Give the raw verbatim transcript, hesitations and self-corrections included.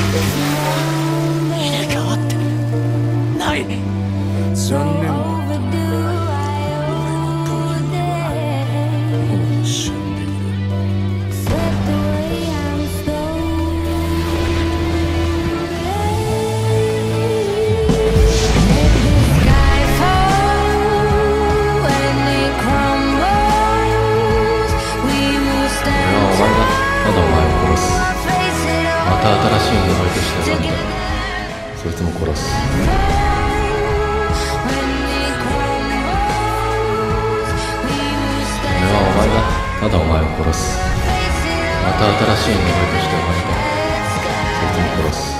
入れ替わってない。残念だった。俺の部員はもう死んでいる。 まだお前を殺す。また新しい呪いとして生まれた。そいつも殺す。俺はお前だ。ただお前を殺す。また新しい呪いとして生まれた。そいつも殺す。